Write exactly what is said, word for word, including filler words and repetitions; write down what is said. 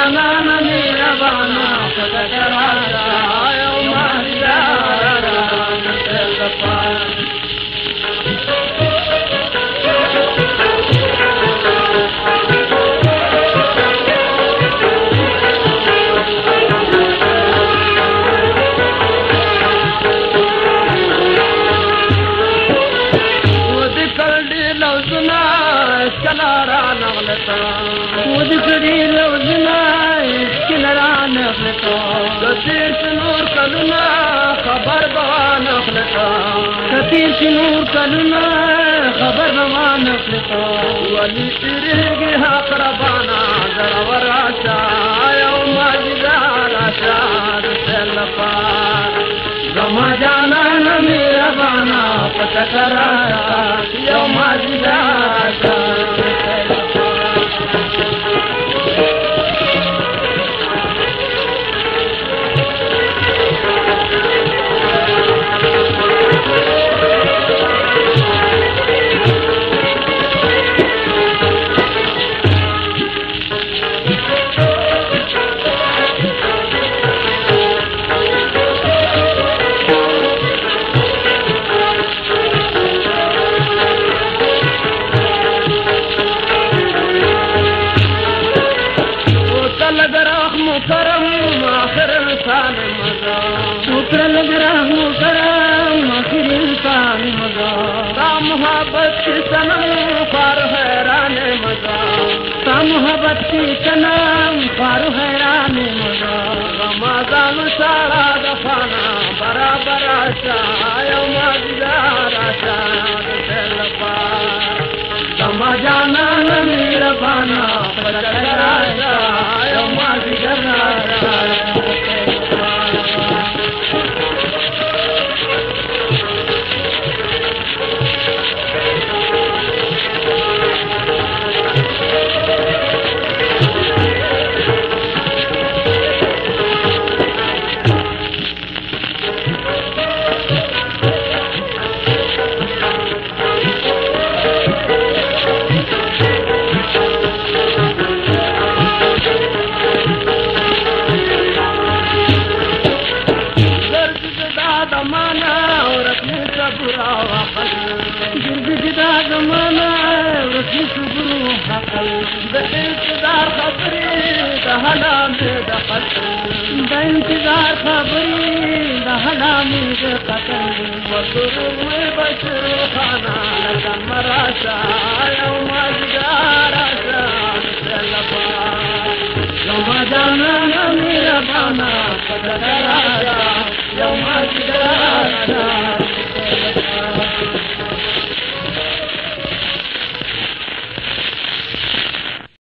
جانان مهربانا پتکر راشا یو مازدیګر نصر دپار کلارا نغلتا ودکری لوزنا کلارا نغلتا کثیر نور کلنا خبر بوا نغلتا کثیر نور کلنا خبر بوا نغلتا ولی تیرگی حق ربانا ذرا راشا یو مازدیګر راشا رسل پار زما جانان مهربانا پتکر راشا یو مازدیګر راشا کرم آخر انسان مزا شکر لگرہ کرم آخر انسان مزا تا محبت کی سنم خار حیران مزا تا محبت کی سنم خار حیران مزا رمضان سارا دفانا برابر آشا یو مازدیګر آشا دل پار زما جانان مهربانا پتکر راشا یو مازدیګر انتظار خبری دا حلام دا قتل دا انتظار خبری دا حلام دا قتل وطروی بشر خانا لکن مراشا یو مازدیګر راشا نصر دپار زما جانان مهربانا پتکر راشا یو مازدیګر راشا